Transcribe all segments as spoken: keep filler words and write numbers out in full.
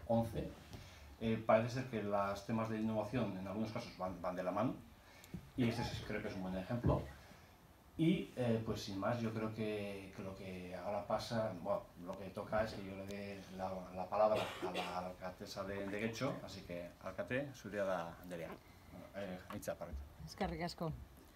once, eh, parece ser que los temas de innovación en algunos casos van, van de la mano, y este es, creo que es un buen ejemplo. Y eh, pues sin más, yo creo que, que lo que ahora pasa, bueno, lo que toca es que yo le dé la, la palabra a la alcaldesa de, de Getxo, así que, alcate, zurea da derea. Eh, Aitza, parreta. Eskerrik asko.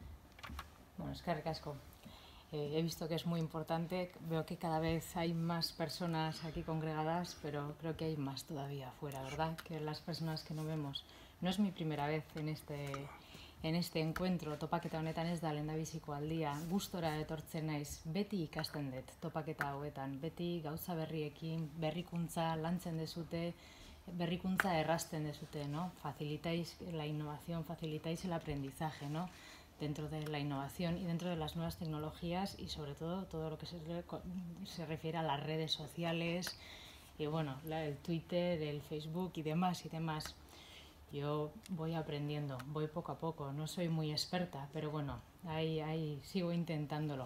Bueno, eskerrik asko. Eh, he visto que es muy importante, veo que cada vez hay más personas aquí congregadas, pero creo que hay más todavía afuera, ¿verdad? Que las personas que no vemos. No es mi primera vez en este... en este encuentro, topaketa honetan ez da lehendabiziko aldia, gustora etortzen naiz, beti ikasten dut topaketa hauetan, beti gauza berriekin, berrikuntza lantzen dezute, berrikuntza errazten dezute, ¿no? Facilitáis la innovación, facilitáis el aprendizaje, ¿no? Dentro de la innovación y dentro de las nuevas tecnologías y sobre todo todo lo que se, se refiere a las redes sociales y bueno, la, el Twitter, el Facebook y demás y demás. Yo voy aprendiendo, voy poco a poco, no soy muy experta, pero bueno, ahí, ahí sigo intentándolo.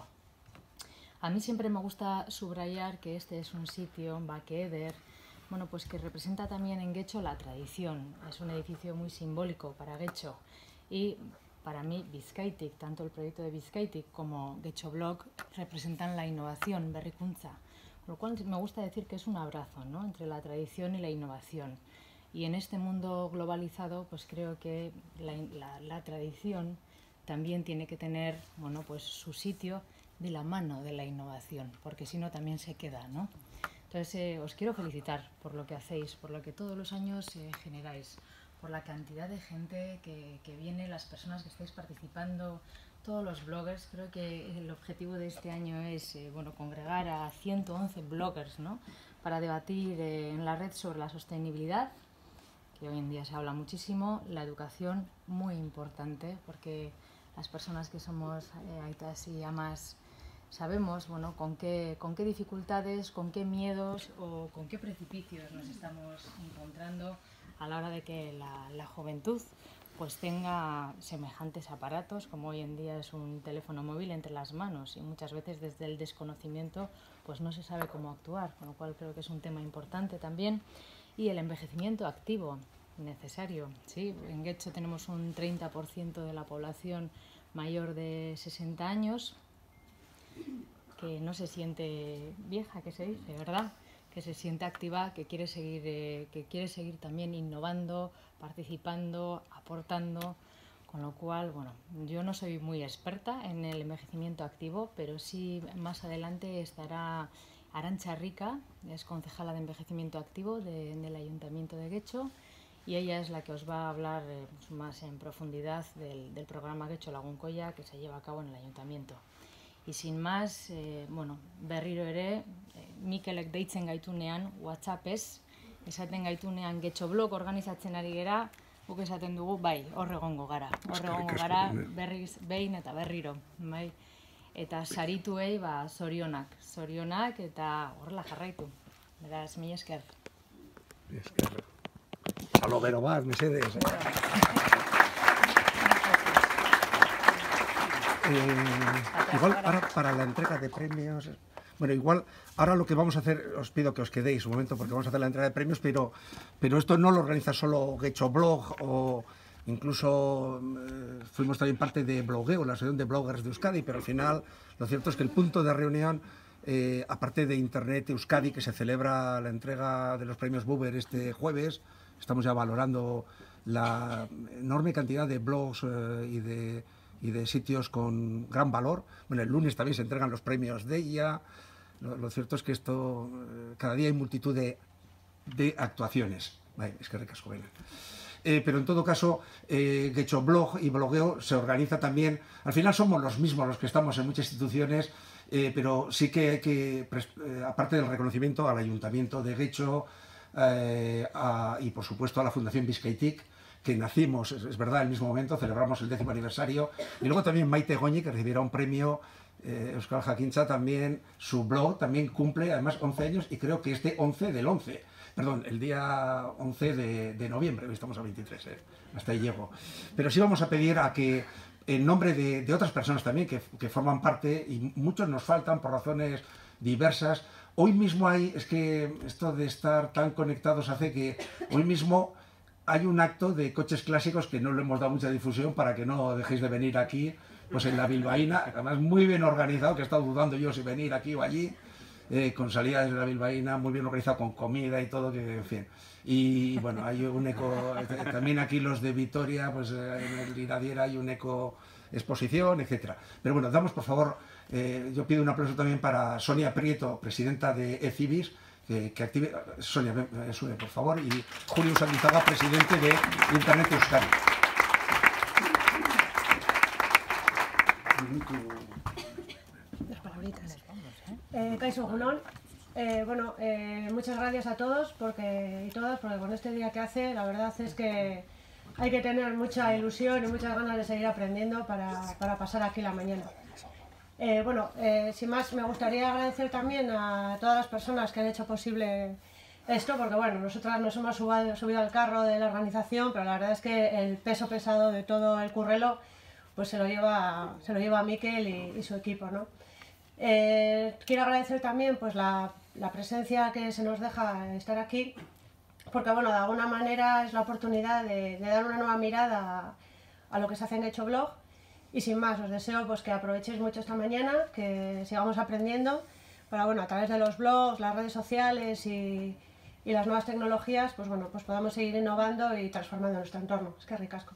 A mí siempre me gusta subrayar que este es un sitio, Bakeeder, bueno, pues que representa también en Getxo la tradición. Es un edificio muy simbólico para Getxo y para mí Bizkaitik, tanto el proyecto de Bizkaitik como Getxo Blog representan la innovación, berrikuntza, con lo cual me gusta decir que es un abrazo, ¿no?, entre la tradición y la innovación. Y en este mundo globalizado, pues creo que la, la, la tradición también tiene que tener, bueno, pues su sitio de la mano de la innovación, porque si no también se queda, ¿no? Entonces, eh, os quiero felicitar por lo que hacéis, por lo que todos los años eh, generáis, por la cantidad de gente que, que viene, las personas que estáis participando, todos los bloggers. Creo que el objetivo de este año es, eh, bueno, congregar a ciento once bloggers, ¿no?, para debatir eh, en la red sobre la sostenibilidad, que hoy en día se habla muchísimo, la educación, muy importante, porque las personas que somos eh, aitas y amas sabemos, bueno, con qué, con qué dificultades, con qué miedos o con qué precipicios nos estamos encontrando a la hora de que la, la juventud pues tenga semejantes aparatos, como hoy en día es un teléfono móvil entre las manos, y muchas veces desde el desconocimiento pues no se sabe cómo actuar, con lo cual creo que es un tema importante también. Y el envejecimiento activo, necesario, ¿sí? En Getxo tenemos un treinta por ciento de la población mayor de sesenta años que no se siente vieja, que se dice, ¿verdad? Que se siente activa, que quiere seguir, eh, que quiere seguir también innovando, participando, aportando, con lo cual, bueno, yo no soy muy experta en el envejecimiento activo, pero sí más adelante estará Arantxa Rica, es concejala de envejecimiento activo de, del Ayuntamiento de Getxo, y ella es la que os va a hablar eh, pues más en profundidad del, del programa Getxo Lagunkoia que se lleva a cabo en el Ayuntamiento. Y sin más, eh, bueno, berriro ere, eh, Mikelek deitzen gaitunean, WhatsAppez, esaten gaitunean Getxo Blog organizatzen ari gera, guk esaten dugu, bai, hor egongo gara, hor egongo gara, berriz, behin eta berriro, bai. Eta sarituei, ba, zorionak, zorionak eta horrela jarraitu. Beraz, mila esker. Mila esker. Salo bero bat, mesedez. Eh, igual ahora para la entrega de premios, bueno, igual ahora lo que vamos a hacer, os pido que os quedéis un momento porque vamos a hacer la entrega de premios, pero, pero esto no lo organiza solo Getxo Blog o incluso eh, fuimos también parte de Blogueo, la asociación de bloggers de Euskadi, pero al final lo cierto es que el punto de reunión, eh, aparte de Internet Euskadi, que se celebra la entrega de los premios Buber este jueves, estamos ya valorando la enorme cantidad de blogs eh, y de y de sitios con gran valor. Bueno, el lunes también se entregan los premios de ella. Lo, lo cierto es que esto, eh, cada día hay multitud de, de actuaciones. Vale, es que recasco, venga. Eh, pero en todo caso, eh, Getxo Blog y Blogueo se organiza también. Al final somos los mismos los que estamos en muchas instituciones, eh, pero sí que hay que, eh, aparte del reconocimiento al Ayuntamiento de Getxo eh, a, y por supuesto a la Fundación Bizkaitik, que nacimos, es, es verdad, en el mismo momento, celebramos el décimo aniversario, y luego también Maite Goñi, que recibirá un premio, eh, Euskal Jakintza también, su blog también cumple además once años, y creo que este once del once, perdón, el día once de, de noviembre, hoy estamos a veintitrés, eh, hasta ahí llego. Pero sí vamos a pedir a que, en nombre de, de otras personas también que, que forman parte, y muchos nos faltan por razones diversas, hoy mismo hay, es que esto de estar tan conectados hace que hoy mismo hay un acto de coches clásicos que no le hemos dado mucha difusión para que no dejéis de venir aquí, pues en la Bilbaína, además muy bien organizado, que he estado dudando yo si venir aquí o allí, eh, con salida desde la Bilbaína, muy bien organizado, con comida y todo, que en fin. Y bueno, hay un eco, también aquí los de Vitoria, pues en el Iradiera hay un eco exposición, etcétera. Pero bueno, damos por favor, eh, yo pido un aplauso también para Sonia Prieto, presidenta de ECIBIS, que, que active, Sonia, eh, sube por favor, y Julio Sandizaga, presidente de Internet Euskadi. Las palabritas. Eh, Kaixo Egunon. Eh, bueno, eh, muchas gracias a todos porque, y todas, porque con este día que hace, la verdad es que hay que tener mucha ilusión y muchas ganas de seguir aprendiendo para, para pasar aquí la mañana. Eh, bueno, eh, sin más, me gustaría agradecer también a todas las personas que han hecho posible esto, porque bueno, nosotras nos hemos subido, subido al carro de la organización, pero la verdad es que el peso pesado de todo el currelo pues se lo lleva, se lo lleva a Mikel y, y su equipo, ¿no? Eh, quiero agradecer también pues la, la presencia que se nos deja estar aquí, porque bueno, de alguna manera es la oportunidad de, de dar una nueva mirada a, a lo que se hace en Getxo Blog. Y sin más, os deseo pues, que aprovechéis mucho esta mañana, que sigamos aprendiendo para, bueno, a través de los blogs, las redes sociales y, y las nuevas tecnologías, pues bueno, pues podamos seguir innovando y transformando nuestro entorno. Es que ricasco.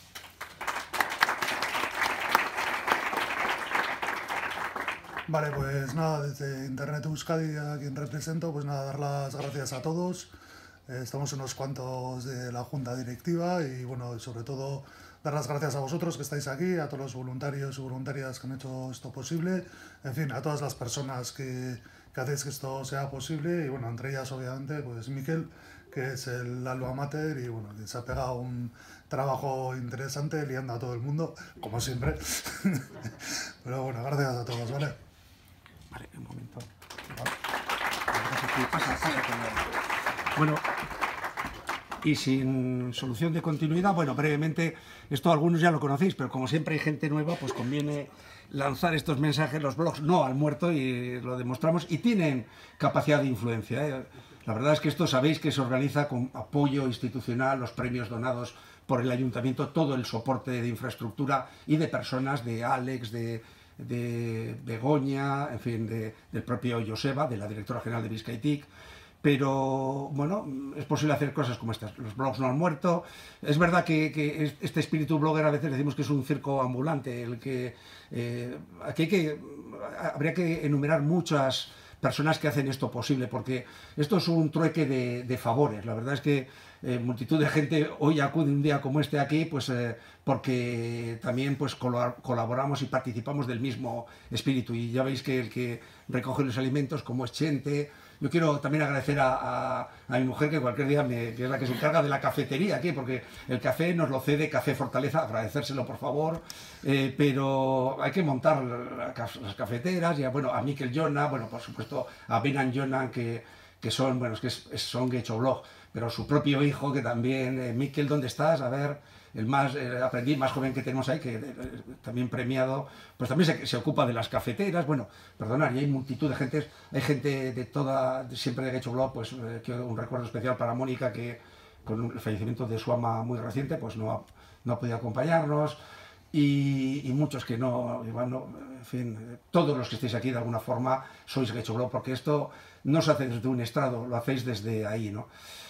Vale, pues nada, desde Internet Euskadi, a quien represento, pues nada, dar las gracias a todos. Eh, estamos unos cuantos de la Junta Directiva y bueno, sobre todo dar las gracias a vosotros que estáis aquí, a todos los voluntarios y voluntarias que han hecho esto posible, en fin, a todas las personas que, que hacéis que esto sea posible y bueno, entre ellas obviamente pues Mikel, que es el alma mater y bueno, que se ha pegado un trabajo interesante liando a todo el mundo, como siempre. Pero bueno, gracias a todos, ¿vale? Vale, un momento. Pasa, pasa, bueno, y sin solución de continuidad, bueno, brevemente, esto algunos ya lo conocéis, pero como siempre hay gente nueva, pues conviene lanzar estos mensajes, los blogs no han muerto y lo demostramos, y tienen capacidad de influencia, ¿eh? La verdad es que esto sabéis que se organiza con apoyo institucional, los premios donados por el ayuntamiento, todo el soporte de infraestructura y de personas, de Alex, de, de Begoña, en fin, de, del propio Joseba, de la directora general de Bizkaitik. Pero, bueno, es posible hacer cosas como estas. Los blogs no han muerto. Es verdad que, que este espíritu blogger a veces decimos que es un circo ambulante, el que, eh, aquí hay que, habría que enumerar muchas personas que hacen esto posible, porque esto es un trueque de, de favores. La verdad es que eh, multitud de gente hoy acude un día como este aquí, pues eh, porque también pues colaboramos y participamos del mismo espíritu. Y ya veis que el que recoge los alimentos, como es Chente. Yo quiero también agradecer a, a, a mi mujer, que cualquier día me, que es la que se encarga de la cafetería aquí, porque el café nos lo cede Café Fortaleza, agradecérselo por favor, eh, pero hay que montar las cafeteras, y a, bueno, a Mikel Jona, bueno, por supuesto a Benan Jona, que, que son, bueno, es que es, son Getxo Blog, pero su propio hijo, que también, eh, Mikel, ¿dónde estás? A ver, el más eh, aprendiz más joven que tenemos ahí, que eh, también premiado, pues también se, se ocupa de las cafeteras, bueno, perdonad, y hay multitud de gente, hay gente de toda, de, siempre de Getxo Blog, pues eh, quiero un recuerdo especial para Mónica, que con el fallecimiento de su ama muy reciente, pues no ha, no ha podido acompañarnos, y, y muchos que no, igual no, en fin, todos los que estéis aquí de alguna forma sois Getxo Blog, porque esto no se hace desde un estrado, lo hacéis desde ahí, ¿no?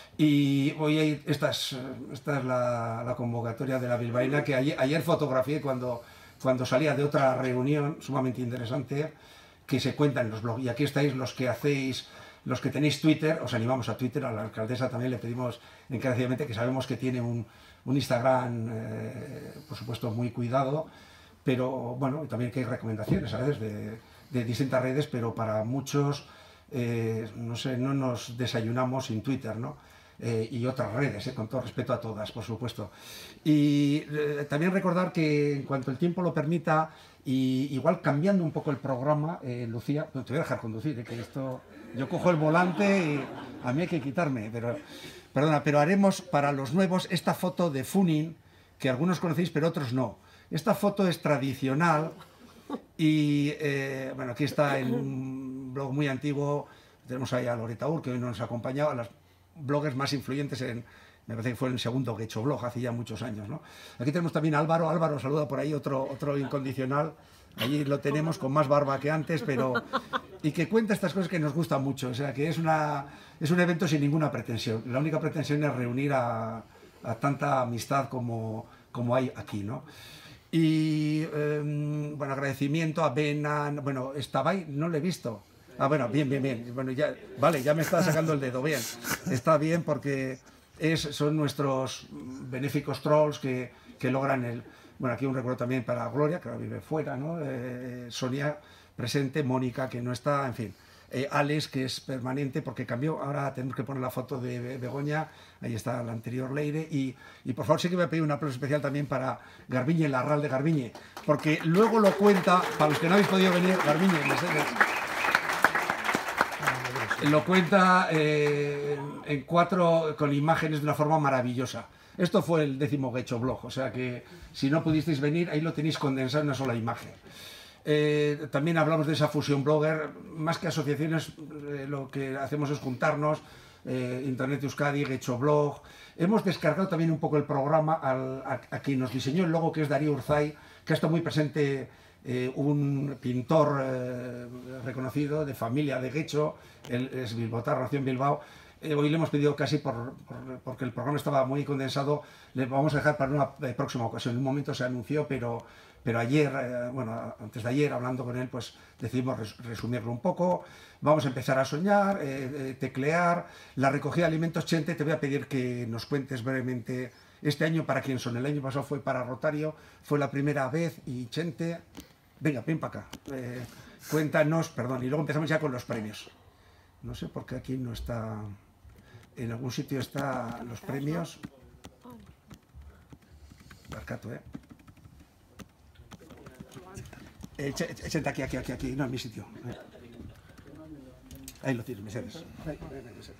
Y hoy esta es, esta es la, la convocatoria de la Bilbaína, que ayer, ayer fotografié cuando, cuando salía de otra reunión sumamente interesante que se cuenta en los blogs. Y aquí estáis los que hacéis, los que tenéis Twitter, os animamos a Twitter, a la alcaldesa también le pedimos encarecidamente, que sabemos que tiene un, un Instagram, eh, por supuesto, muy cuidado, pero bueno, también que hay recomendaciones, ¿sabes?, de, de distintas redes, pero para muchos, eh, no sé, no nos desayunamos sin Twitter, ¿no? Eh, y otras redes, eh, con todo respeto a todas, por supuesto. Y eh, también recordar que en cuanto el tiempo lo permita, y igual cambiando un poco el programa, eh, Lucía, no, te voy a dejar conducir, eh, que esto, yo cojo el volante y a mí hay que quitarme, pero, perdona, pero haremos para los nuevos esta foto de Funin, que algunos conocéis pero otros no. Esta foto es tradicional y, eh, bueno, aquí está en un blog muy antiguo, tenemos ahí a Loreta Ur, que hoy nos ha acompañado, a las bloggers más influyentes en, me parece que fue el segundo que he hecho blog, hace ya muchos años, ¿no? Aquí tenemos también a Álvaro, Álvaro saluda por ahí, otro, otro incondicional, allí lo tenemos con más barba que antes, pero... y que cuenta estas cosas que nos gustan mucho, o sea, que es, una, es un evento sin ninguna pretensión, la única pretensión es reunir a, a tanta amistad como, como hay aquí, ¿no? Y, eh, bueno, agradecimiento a Benan, bueno, ¿estaba ahí? No lo he visto. Ah, bueno, bien, bien, bien, bueno, ya, vale, ya me está sacando el dedo, bien, está bien porque... Es, son nuestros benéficos trolls que, que logran el... Bueno, aquí un recuerdo también para Gloria, que ahora vive fuera, ¿no? Eh, Sonia, presente, Mónica, que no está, en fin. Eh, Alex, que es permanente porque cambió, ahora tenemos que poner la foto de Begoña, ahí está la anterior Leire, y, y por favor sí que voy a pedir un aplauso especial también para Garbiñe, la Arral de Garbiñe, porque luego lo cuenta, para los que no habéis podido venir, Garbiñe, Mercedes, lo cuenta eh, en cuatro con imágenes de una forma maravillosa. Esto fue el décimo Gecho Blog, o sea que si no pudisteis venir, ahí lo tenéis condensado en una sola imagen. Eh, también hablamos de esa fusión blogger, más que asociaciones, eh, lo que hacemos es juntarnos, eh, Internet Euskadi, Gecho Blog. Hemos descargado también un poco el programa al, a, a quien nos diseñó el logo, que es Darío Urzay, que ha estado muy presente. Eh, un pintor eh, reconocido de familia de Gecho, él es bilbotar, nació en Bilbao. Eh, hoy le hemos pedido casi por, por, porque el programa estaba muy condensado, le vamos a dejar para una eh, próxima ocasión. En un momento se anunció, pero, pero ayer, eh, bueno, antes de ayer, hablando con él, pues decidimos res, resumirlo un poco. Vamos a empezar a soñar, eh, eh, teclear, la recogida de alimentos. Chente, te voy a pedir que nos cuentes brevemente este año para quién son. El año pasado fue para Rotario, fue la primera vez, y Chente... Venga, ven para acá. Eh, cuéntanos, perdón, y luego empezamos ya con los premios. No sé por qué aquí no está... En algún sitio están los premios. Barcato, ¿eh? eh Chente, aquí, aquí, aquí, aquí, no, en mi sitio. Eh. Ahí lo tienes, Mercedes. Ahí, ahí, Mercedes.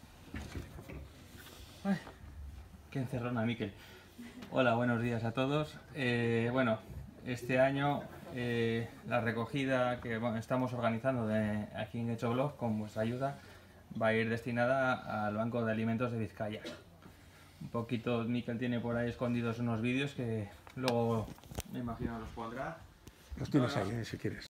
Ay, qué encerrona, Miquel. Hola, buenos días a todos. Eh, bueno, este año... Eh, la recogida que bueno, estamos organizando de, aquí en Gecho Blog con vuestra ayuda va a ir destinada al Banco de Alimentos de Vizcaya. Un poquito, Miquel tiene por ahí escondidos unos vídeos que luego me imagino los pondrá. Los tienes ahí, eh, si quieres.